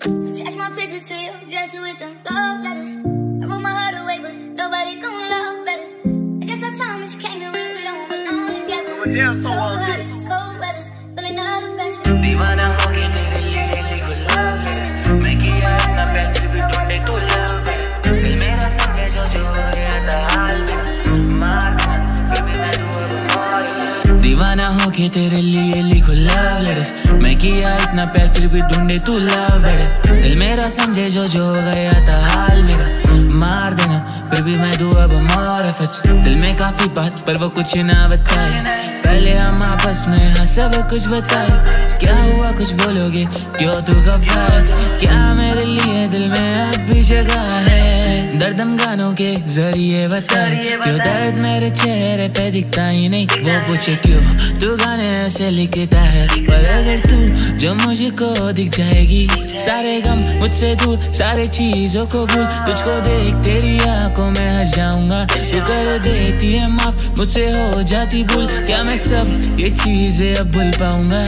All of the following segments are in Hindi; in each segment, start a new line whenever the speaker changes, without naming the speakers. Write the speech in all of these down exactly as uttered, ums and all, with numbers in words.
Attach my picture to you, dress you with them love letters. I wrote my heart away, but nobody gon' love better. I guess our time is kangaroo, we don't belong together.
But they're so on this.
Cold weather, feeling out of passion.
दीवाना हो गया तेरे लिए लिखो love letters. मैं किया इतना प्यार फिर भी ढूंढे तू love better. दिल मेरा समझे जो जो हो गया था हाल में मार देना baby मैं तू अब मर गया. दीवाना हो गया तेरे लिए लिखो love letters. मैं किया इतना प्यार फिर भी ढूंढे तू love better. दिल मेरा समझे जो जो हो गया था हाल मेरा मार देना फिर भी मैं दूँ अब मर फिर. दिल में काफी बात पर वो कुछ ना बताए. पहले हम आपस में हाँ सब कुछ बताए. क्या हुआ कुछ बोलोगे क्यों तू खफा है. क्या मेरे लिए दिल में अब भी जगह है. दर्दम गानों के जरिए बताए क्यों दर्द मेरे चेहरे पे दिखता ही नहीं. वो पूछे क्यों तू गाने ऐसे लिखता है. पर अगर तू जो मुझको दिख जाएगी सारे गम मुझसे दूर सारे चीजों को भूल. तुझको देख तेरी आंखों में हंस जाऊंगा. तू कर देती है माफ मुझसे हो जाती भूल. क्या मैं सब ये चीजें अब भूल पाऊंगा.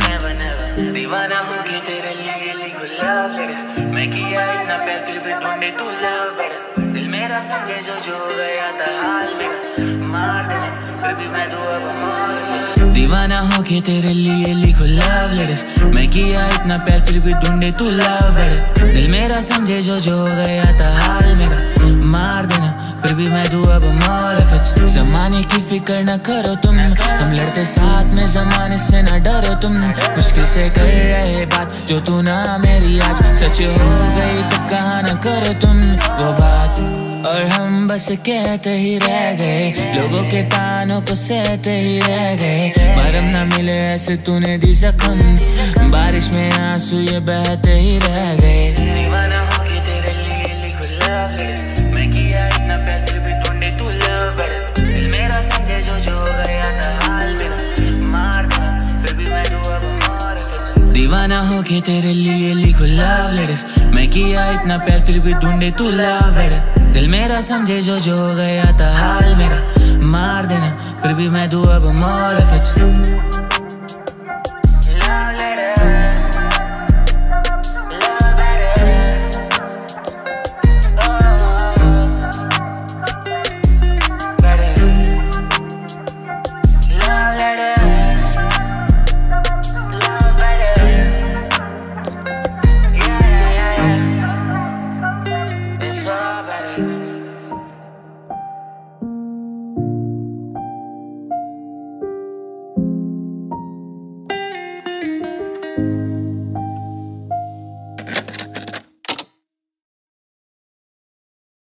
दीवाना हो गया तेरे लिए लिखो love letters. मैं किया इतना प्यार फिर भी ढूंढे तू love better. दिल मेरा समझे जो जो हो गया था हाल मेरा मार देना फिर भी मैं दूँ अब मर फिर. दीवाना हो गया तेरे लिए लिखो love letters. मैं किया इतना प्यार फिर भी ढूंढे तू love better. दिल मेरा समझे जो जो हो गया था हाल मेरा मार देना फिर भी मैं दूँ अब मर फिर. जमाने की फिक्र न करो तुम हम लड़ते साथ में जमाने से न डरो तुम. मुश्किल से कर रहे बात जो तू ना मेरी आज सच हो गई तब कहाँ न करो तुम वो बात. और हम बस कहते ही रह गए लोगों के तानों को सहते ही रह गए. मरम न मिले ऐसे तूने दी जख्म बारिश में आंसू ये बहते ही रह गए. दीवाना हो गया तेरे लिए लिखो love letters. मैं किया इतना प्यार फिर भी ढूंढे तू love better. दिल मेरा समझे जो जो हो गया था हाल मेरा मार देना फिर भी मैं दूँ अब मर फिर. दीवाना हो गया तेरे लिए लिखो love letters. मैं किया इतना प्यार फिर भी ढूंढे तू love better. दिल मेरा समझे जो जो हो गया था हाल मेरा मार देना फिर भी मैं दूँ अब मर फिर.